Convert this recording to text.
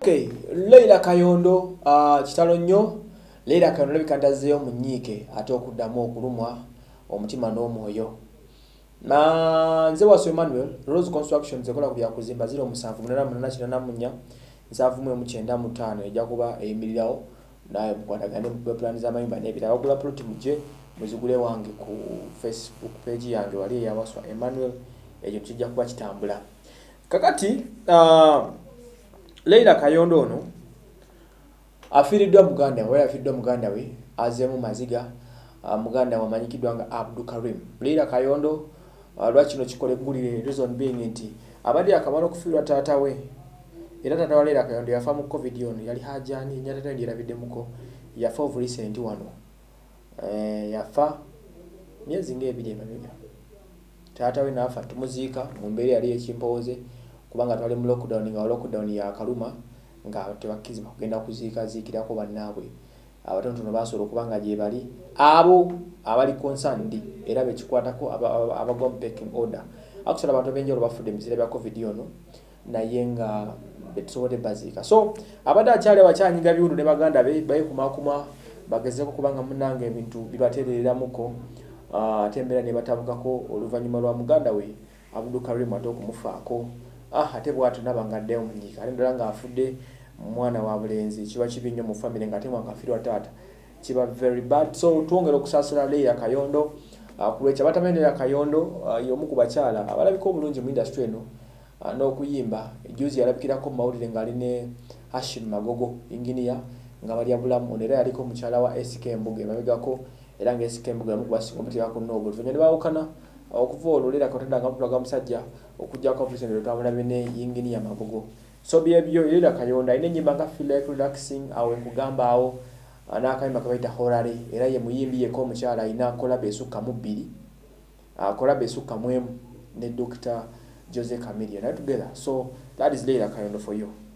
Okay, Leila Kayondo kitalo nnyo. Leila Kayondo lebikandazeyo munyiike ate okuddamu okulumwa omutima n'omwoyo. Na nze waso Emmanuel Rose Construction zekola ku bya kuzimba 078884 795 ejja kuba eyimirirawo naye mukwatagane mu plan z'amayumba n'ebirala okula plot muje muzigule wange ku Facebook page yange wali yawaswa Emmanuel ekyo kijja kuba kitambula. Kakati Leila Kayondo ono afiiriddwa muganda we azemu maziga muganda wamanyikidwa nga Abdul Karim. Leila Kayondo lwakino kikole gulire reason being nti abadde akamala okufiirwa taata we era taata wa Leila Kayondo yafa mu covid ono yali hajani nyatata ndiraviddemuko yafa of recent wano yafa myezi ng'ebiri emabega taata we nafa tumuziika mu mbeera yali ekimpoze kubanga twali mu lockdown nga lockdown ya kaluma nga tebakkizibwa kugenda kuziikirako bannaabwe abatonotono basobola okubanga gye bali abo abali concerned era bekikwatako abagwa mu packing order akusala abantu benjolo bafudde mu biseera bya covid ono naye nga betusobodde baziika so abadde akyali abakyanyiga biwundu ne baganda be bayikumakuma bagezeko kubanga munnange ebintu bibateereramuko ate embeera ne batabukako oluvannyuma lwa muganda we Abdul Karim ate okumufaako ate bwatu nabangaddeyo munyiika ate ndala ng'afudde mwana wa bulenzi kiba kibi nnyo mu family ng'ate mwanga afiirwa taata kiba very bad so twongera okusaasira Leila Kayondo kulwekyo abatamanyi Leila Kayondo y'omu ku bakyala abalabika obulungi mu industry eno n'okuyimba ejuzi yalabikirako mu mawulire ng'ali ne Hashim Magogo engineer nga bali abulamu era yaliko mukyala wa SK Mbuga emabegako era nga SK Mbuga yamu kubasinga omuteekako Nobel oluvannyuma ne baawukana okuva olwo Leila Kayondo nga mutulaga musajja okujjako ofiisini twamulabe ne engineer Magogo so byebyo Leila Kayondo alina ennyimba nga Feel Like Relaxing awo nkugamba awo n'akayimba kabayita Horare era ye muyimbi yeko omukyala alina collab esukka mu 2 collab esukka mu emu ne Dr. Jose Chameleone together so that is Leila Kayondo for you.